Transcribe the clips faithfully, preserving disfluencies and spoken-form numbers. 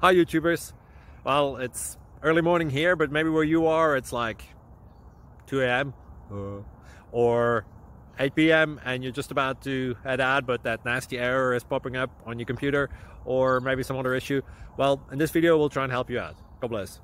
Hi YouTubers. Well, it's early morning here, but maybe where you are it's like two A M Uh, or eight P M and you're just about to head out, but that nasty error is popping up on your computer, or maybe some other issue. Well, in this video we'll try and help you out. God bless.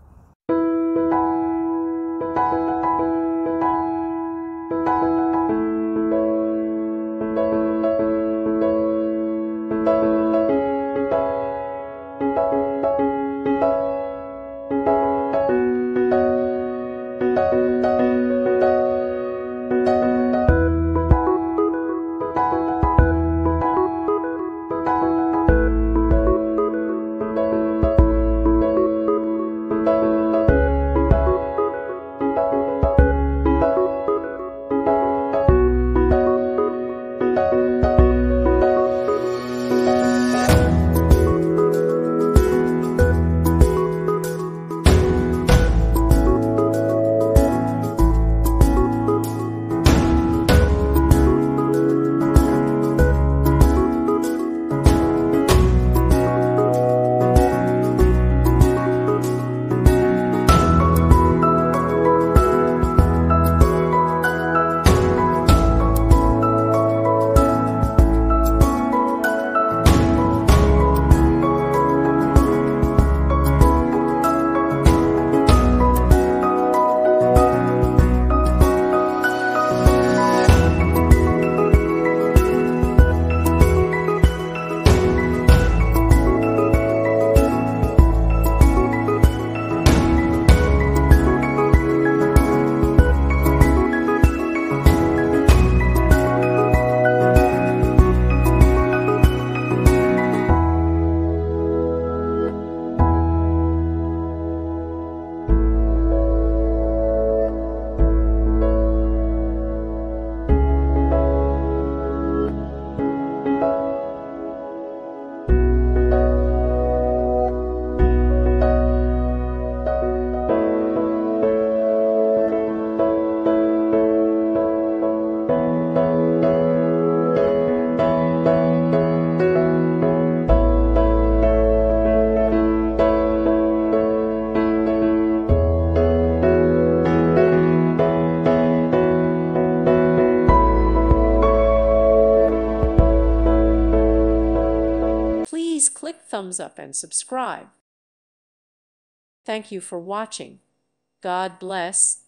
Please click thumbs up and subscribe. Thank you for watching. God bless.